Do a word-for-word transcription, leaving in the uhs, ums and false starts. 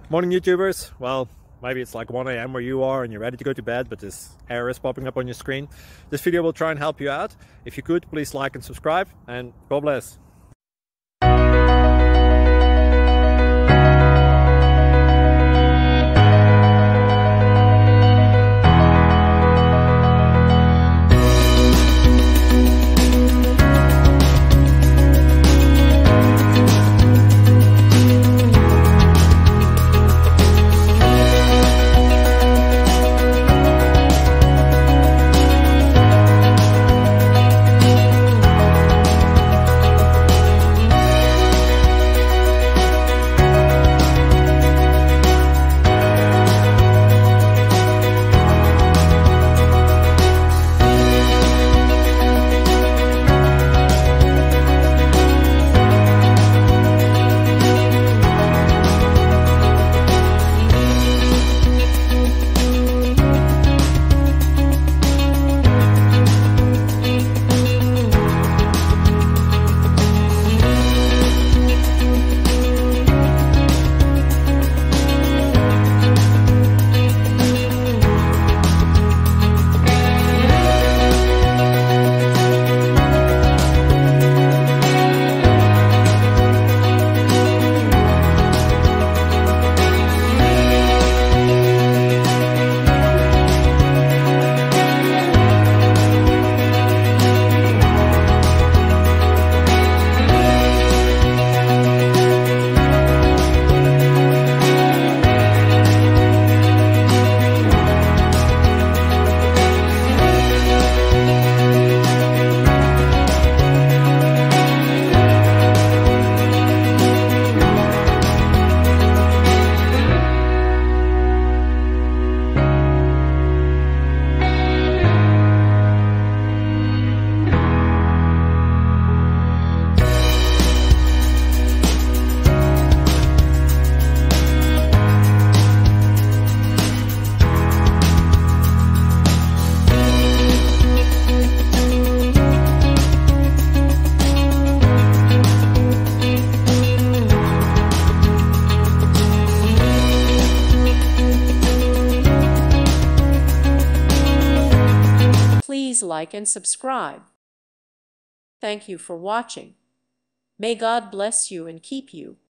Morning YouTubers. Well, maybe it's like one A M where you are and you're ready to go to bed, but this error is popping up on your screen. This video will try and help you out. If you could, please like and subscribe, and God bless. Please like and subscribe. Thank you for watching. May God bless you and keep you.